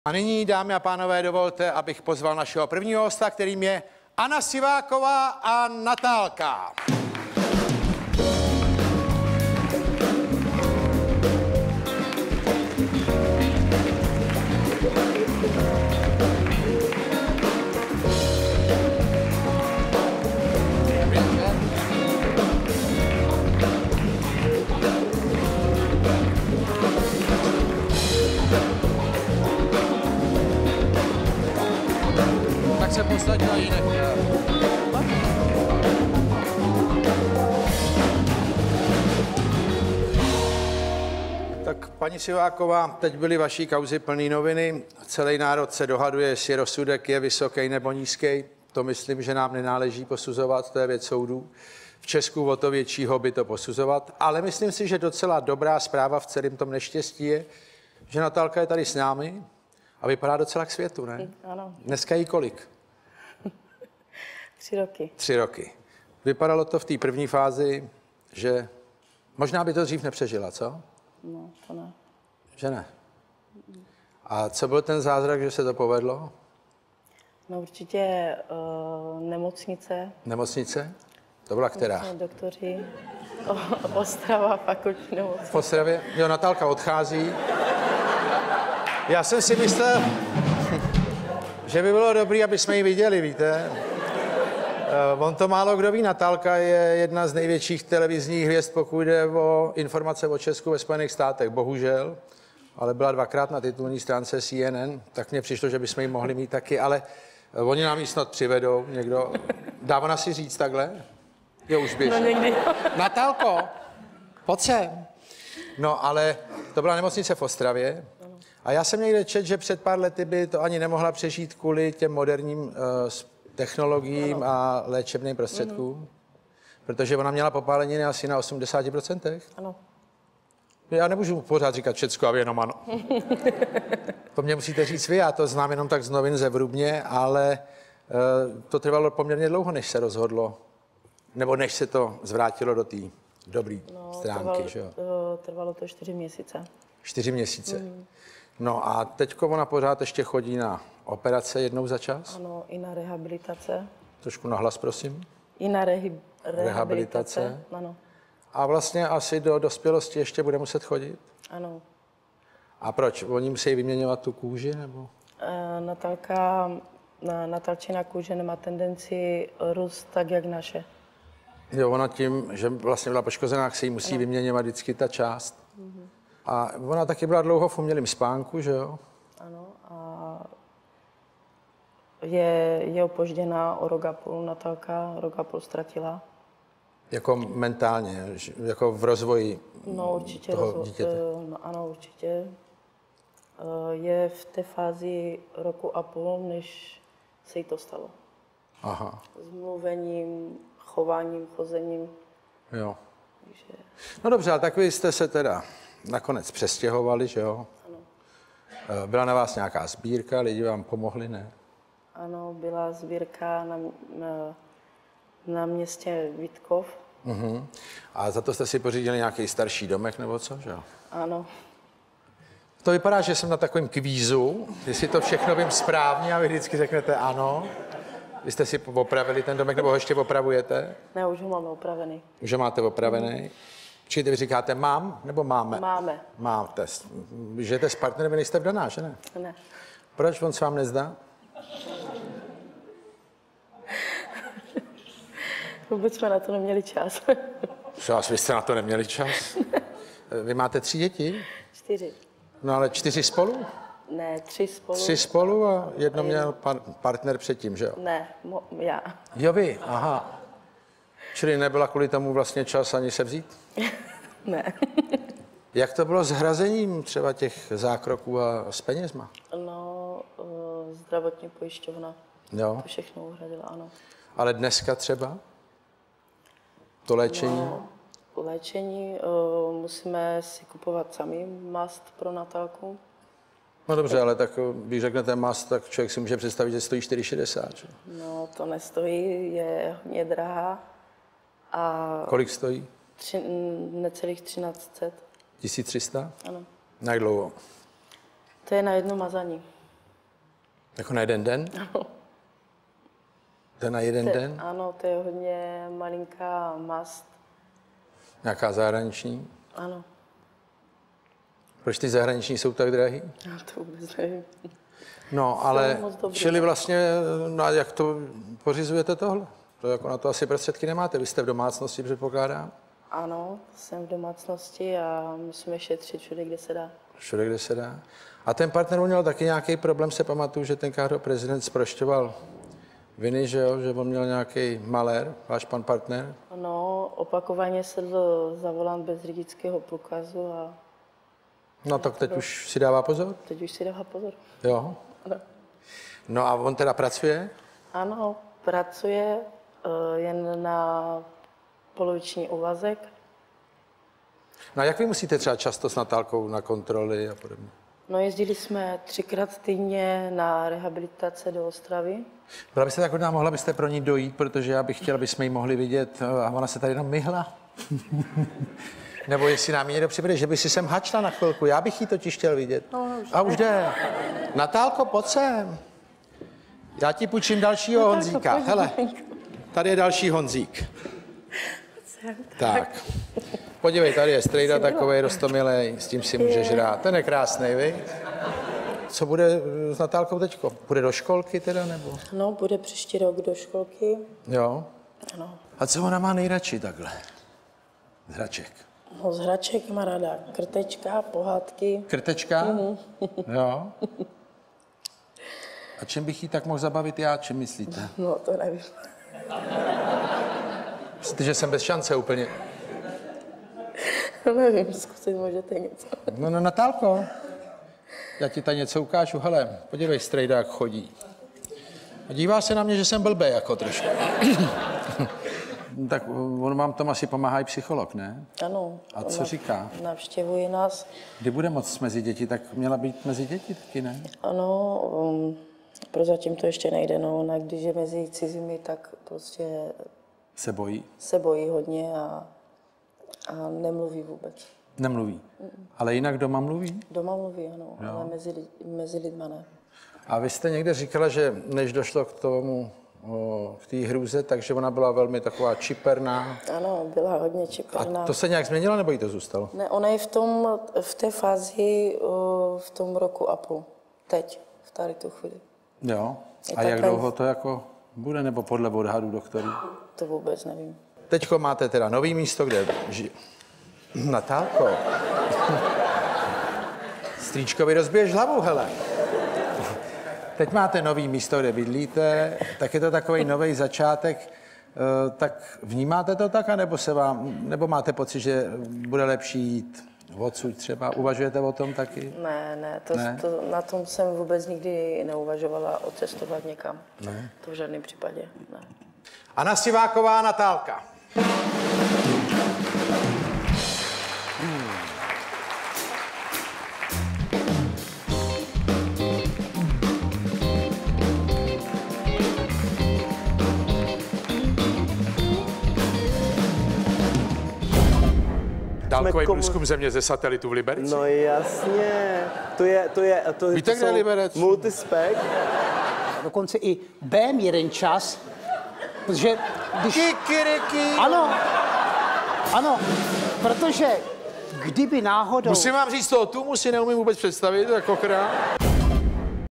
A nyní, dámy a pánové, dovolte, abych pozval našeho prvního hosta, kterým je Anna Siváková a Natálka. Tak se postaď na jiné. Tak paní Siváková, teď byly vaší kauzy plný noviny. Celý národ se dohaduje, jestli rozsudek je vysoký nebo nízký. To myslím, že nám nenáleží posuzovat, to je věc soudů. V Česku o to většího by to posuzovat. Ale myslím si, že docela dobrá zpráva v celém tom neštěstí je, že Natálka je tady s námi a vypadá docela k světu, ne? Ano. Dneska jí kolik? 3 roky. 3 roky. Vypadalo to v té první fázi, že možná by to dřív nepřežila, co? No, to ne. Že ne. A co byl ten zázrak, že se to povedlo? No určitě nemocnice. Nemocnice? To byla která? Doktoři. Ostrava, fakultní nemocnice. V Ostravě? Jo, Natálka odchází. Já jsem si myslel, že by bylo dobré, aby jsme ji viděli, víte? On to málo kdo ví, Natálka je jedna z největších televizních hvězd, pokud jde o informace o Česku ve Spojených státech, bohužel. Ale byla 2krát na titulní stránce CNN, tak mně přišlo, že bychom ji mohli mít taky, ale oni nám ji snad přivedou, někdo. Dá ona si říct takhle? Jo, už běž. No někdy. Natálko, pojď sem. No, ale to byla nemocnice v Ostravě. A já jsem někde četl, že před pár lety by to ani nemohla přežít kvůli těm moderním technologiím a léčebným prostředkům. Protože ona měla popáleniny asi na 80%. Ano. Já nemůžu pořád říkat všecko a jenom ano. To mě musíte říct vy, já to znám jenom tak z novin ze Vrubně, ale to trvalo poměrně dlouho, než se rozhodlo, nebo než se to zvrátilo do té dobré stránky, že jo? Trvalo to 4 měsíce. 4 měsíce. No a teďko ona pořád ještě chodí na operace jednou za čas? Ano, i na rehabilitace. Trošku nahlas, prosím. I na rehabilitace. Ano. A vlastně asi do dospělosti ještě bude muset chodit? Ano. A proč? Oni musí vyměňovat tu kůži, nebo? Natálčina kůže nemá tendenci růst tak, jak naše. Jo, ona tím, že vlastně byla poškozená, se jí musí vyměňovat vždycky ta část. A ona taky byla dlouho v umělém spánku, že jo? Ano, a je opožděná o rok a půl, Natálka rok a půl ztratila. Jako mentálně, jako v rozvoji no, určitě toho dítěte? No, ano, určitě. Je v té fázi roku a půl, než se jí to stalo. Aha. S mluvením, chováním, chozením. Jo. Takže... No dobře, ale tak vy jste se teda nakonec přestěhovali, že jo? Ano. Byla na vás nějaká sbírka, lidi vám pomohli, ne? Ano, byla sbírka na městě Vítkov. A za to jste si pořídili nějaký starší domek nebo co, že jo? Ano. To vypadá, že jsem na takovém kvízu, jestli to všechno vím správně a vy vždycky řeknete ano. Vy jste si opravili ten domek, nebo ho ještě opravujete? Ne, už ho máme opravený. Už ho máte opravený. Čili vy říkáte mám, nebo máme? Máme. Máte. Žijete s partnerem, nejste vdaná, že ne? Ne. Proč on se vám nezdá? Vůbec jsme na to neměli čas. Čas, vy jste na to neměli čas? Vy máte 3 děti? 4. No ale 4 spolu? Ne, 3 spolu. 3 spolu a jedno měl partner předtím, že jo? Ne, já. Jo, vy, aha. Čili nebyla kvůli tomu vlastně čas ani se vzít? Ne. Jak to bylo s hrazením třeba těch zákroků a s penězma? No, zdravotní pojišťovna. Jo. To všechno uhradila, ano. Ale dneska třeba? To léčení? No, léčení musíme si kupovat sami mast pro Natálku. No dobře, ale tak když řeknete mast, tak člověk si může představit, že stojí 4,60, že? No, to nestojí, je hodně drahá. A Kolik stojí? necelých 1300. 1300? Ano. Jak dlouho? To je na jedno mazání. Jako na jeden den? Ano. To je na jeden den? Ano, to je hodně malinká mast. Nějaká zahraniční? Ano. Proč ty zahraniční jsou tak drahý? Já to vůbec nevím. No, ale moc dobrý. čili vlastně, no, jak to pořizujete tohle? To jako na to asi prostředky nemáte, vy jste v domácnosti, předpokládám? Ano, jsem v domácnosti a musíme šetřit všude, kde se dá. Všude, kde se dá. A ten partner měl taky nějaký problém, se pamatuju, že tenkrát prezident zprošťoval viny, že jo? Že on měl nějaký malér, váš pan partner? No, opakovaně sedl za volant bez řidičského průkazu a No tak teď už si dává pozor? teď už si dává pozor. Jo. Ano. No a on teda pracuje? Ano, pracuje jen na poloviční úvazek. No a jak vy musíte třeba často s Natálkou na kontroly a podobně? No, jezdili jsme 3krát týdně na rehabilitace do Ostravy. Byla byste tak hodná, mohla byste pro ní dojít, protože já bych chtěl, aby jsme ji mohli vidět a ona se tady jenom myhla. Nebo jestli nám ji někdo přivede, že by si sem hačla na chvilku, já bych ji totiž chtěl vidět. No, a už jde. Natálko, pojď sem. Já ti půjčím dalšího Honzíka. Hele, tady je další Honzík. Tak. Podívej, tady je strejda takovej roztomilej, s tím si můžeš hrát. Ten je krásnej, viď? Co bude s Natálkou teďko? Bude do školky teda, nebo? No, bude příští rok do školky. Jo. Ano. A co ona má nejradši takhle? Z hraček. No, z hraček má ráda krtečka, pohádky. Krtečka? Jo. A čím bych jí tak mohl zabavit já, čím myslíte? No, to nevím. Myslíte, že jsem bez šance úplně? Nevím, zkusit můžete něco. No, Natálko, já ti tady něco ukážu. Hele, podívej, strejda, jak chodí. A dívá se na mě, že jsem blbej, jako trošku. Tak on vám tom asi pomáhá i psycholog, ne? Ano. A co říká? Navštěvuje nás. Kdy bude moc mezi děti, tak měla být mezi děti taky, ne? Ano, prozatím to ještě nejde, no. Ona, když je mezi cizími, tak prostě Se bojí? se bojí hodně a nemluví vůbec. Nemluví. Ale jinak doma mluví? Doma mluví, ano, ale mezi lidma ne. A vy jste někde říkala, že než došlo k tomu, k té hrůze, takže ona byla velmi taková čiperná. Ano, byla hodně A čiperná. to se nějak změnilo, nebo jí to zůstalo? Ne, ona je v té fázi v tom roku a půl. Teď, v tady tu chvíli. Jo. Je A jak takhle- dlouho to jako bude, nebo podle odhadů doktorů? To vůbec nevím. Teďko máte teda nový místo, kde Natálko. Strýčkovi rozbiješ hlavu, hele. Teď máte nový místo, kde bydlíte, tak je to takový nový začátek. Tak vnímáte to tak, nebo máte pocit, že bude lepší jít odsud třeba? Uvažujete o tom taky? Ne, Ne? na tom jsem vůbec nikdy neuvažovala odcestovat někam. Ne. To v žádném případě, ne. Anna Siváková, Natálka. Dálkový průzkum země ze satelitu v Liberci. No jasně, to Víte, kde je jsou Liberec? multispec. Dokonce i bém jeden čas, protože když... Kikiriki. Ano, protože kdyby náhodou... Musím vám říct, toho tu si neumím vůbec představit, jako král.